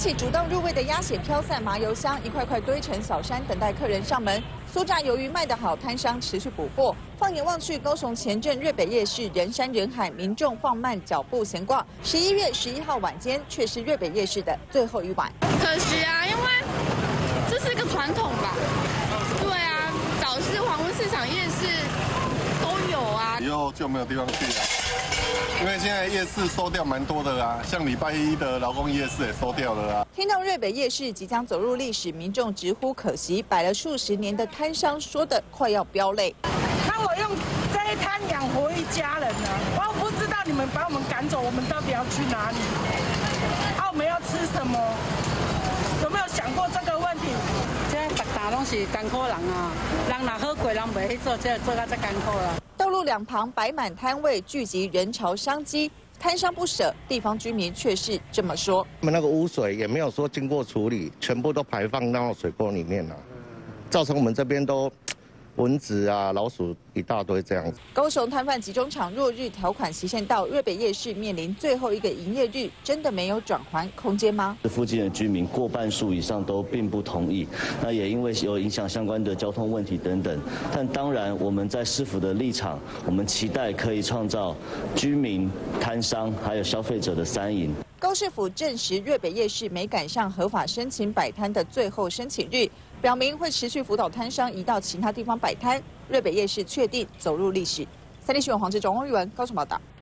起主动入味的鸭血飘散麻油香，一块块堆成小山，等待客人上门。酥炸鱿鱼卖得好，摊商持续补货。放眼望去，高雄前镇瑞北夜市人山人海，民众放慢脚步闲逛。11月11号晚间却是瑞北夜市的最后一晚。 可惜啊，因为这是一个传统吧。对啊，早市、黄昏市场、夜市都有啊。 以后就没有地方去了。 因为现在夜市收掉蛮多的啦，像礼拜一的劳工夜市也收掉了啦。 听到瑞北夜市即将走入历史，民众直呼可惜，摆了数十年的摊商说的快要飙泪。 那我用这一摊养活一家人呢，我不知道你们把我们赶走，我们到底要去哪里？我们要吃什么？有没有想过这个问题？ 这大家拢是艰苦人啊，人若好过，人袂去做，这做到这艰苦啦。 道路两旁摆满摊位，聚集人潮商机，摊商不舍，地方居民却是这么说： 他们那个污水也没有说经过处理，全部都排放到水沟里面了，造成我们这边都蚊子啊、老鼠一大堆这样子。 高雄摊贩集中场落日条款期限到，瑞北夜市面临最后一个营业日，真的没有转圜空间吗？ 附近的居民过半数以上都并不同意，那也因为有影响相关的交通问题等等。但当然，我们在市府的立场，我们期待可以创造居民、摊商还有消费者的三赢。 高市府证实，瑞北夜市没赶上合法申请摆摊的最后申请日，表明会持续辅导摊商移到其他地方摆摊。瑞北夜市确定走入历史。三立新闻黄志忠、翁玉文高雄报道。